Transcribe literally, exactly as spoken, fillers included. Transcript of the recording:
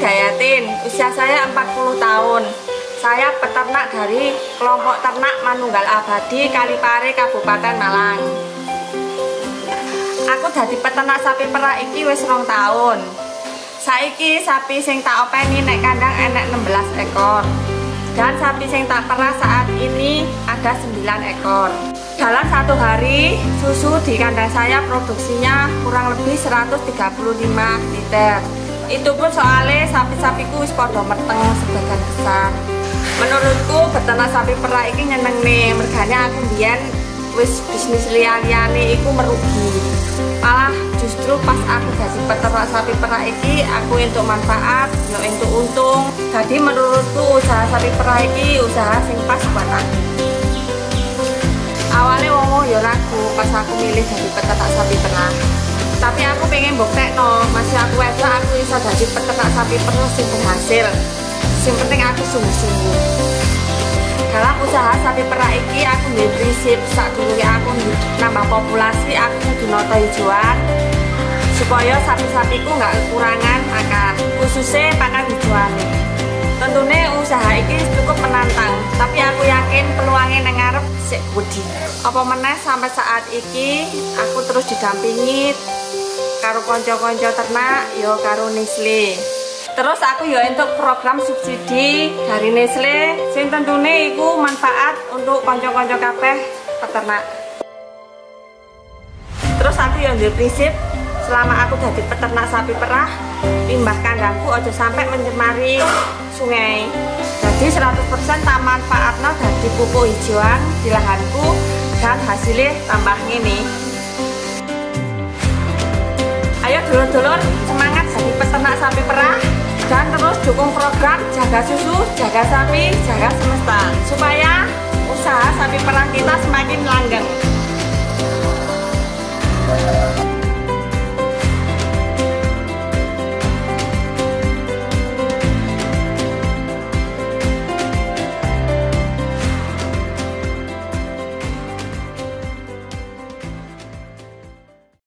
Widayatin, usia saya empat puluh tahun. Saya peternak dari kelompok ternak Manunggal Abadi Kalipare Kabupaten Malang. Aku dadi peternak sapi perah iki wis rong tahun. Saiki sapi sing tak openi nek kandang enek enam belas ekor. Dan sapi sing tak perah saat ini ada sembilan ekor. Dalam satu hari susu di kandang saya produksinya kurang lebih seratus tiga puluh lima liter. Itu pun soalnya sapi-sapiku wis podo meteng sebagian besar. Menurutku beternak sapi perah iki nyeneng nih, mergane aku mbiyen wis bisnis liya-liyane iku merugi. Malah justru pas aku jadi peternak sapi perah iki aku entuk manfaat, yo entuk untung. Jadi menurutku usaha sapi perah iki usaha sing pas buat aku. Awalnya wong yo ragu pas aku milih jadi peternak sapi perah. Tapi aku pengen buktekno, masih aku wedok aku bisa jadi peternak sapi perah sing berhasil. Yang penting aku sungguh-sungguh. Dalam usaha sapi perah iki aku nduwe prinsip sadurunge aku nambah populasi aku kudu nata hijauan supaya sapi-sapiku nggak kekurangan makan, khususnya pakan hijauan. Tentunya usaha iki cukup menantang, tapi aku yakin peluangnya nang ngarep sik gede. Apa meneh sampai saat iki aku terus didampingi karo konco-konco ternak yo karo Nestle. Terus aku ya untuk program subsidi dari Nestle sing tentunya iku manfaat untuk konco-konco kabeh peternak. Terus aku ya nduwe prinsip selama aku jadi peternak sapi perah, limbah kandangku aja sampai mencemari sungai. Jadi seratus persen tak manfaatno dadi pupuk hijauan di lahanku dan hasilnya tambah ngene. Ayo dulur-dulur semangat jadi peternak sapi perah. Dan terus dukung program Jaga Susu, Jaga Sapi, Jaga Semesta supaya usaha sapi perah kita semakin langgeng.